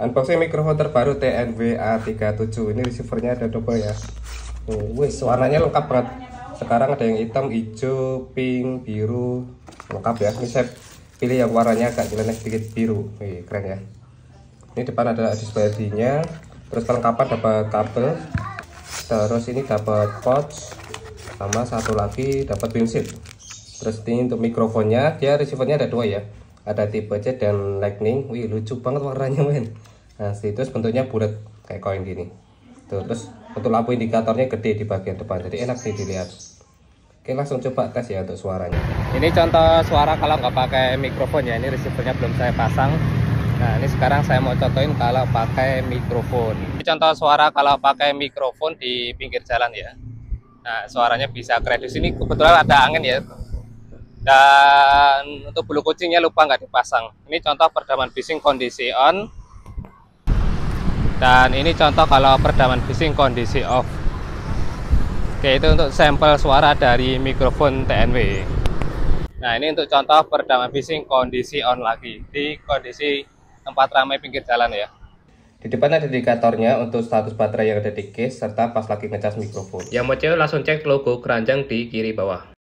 Unboxing mikrofon terbaru TNW A37. Ini receivernya ada double ya. Wih, warnanya lengkap banget. Sekarang ada yang hitam, hijau, pink, biru, lengkap ya. Ini saya pilih yang warnanya agak nyeleneh sedikit biru. Wih, keren ya. Ini depan ada display LED-nya. Terus kelengkapan dapat kabel. Terus ini dapat pouch. Sama satu lagi dapat pinset. Terus ini untuk mikrofonnya, dia receivernya ada dua ya. Ada tipe C dan lightning. Wih, lucu banget warnanya men. Nah, terus bentuknya bulat kayak koin gini. Tuh, terus untuk lampu indikatornya gede di bagian depan, jadi enak sih dilihat. Oke, langsung coba tes ya untuk suaranya. Ini contoh suara kalau nggak pakai mikrofon ya. Ini receivernya belum saya pasang. Nah, ini sekarang saya mau contohin kalau pakai mikrofon. Ini contoh suara kalau pakai mikrofon di pinggir jalan ya. Nah, suaranya bisa keren. Di sini kebetulan ada angin ya. Dan untuk bulu kucingnya lupa nggak dipasang. Ini contoh peredaman bising kondisi on. Dan ini contoh kalau peredaman bising kondisi off. Oke, itu untuk sampel suara dari mikrofon TNW. Nah, ini untuk contoh peredaman bising kondisi on lagi di kondisi tempat ramai pinggir jalan ya. Di depan ada indikatornya untuk status baterai yang ada di case serta pas lagi ngecas mikrofon. Yang mau cek langsung cek logo keranjang di kiri bawah.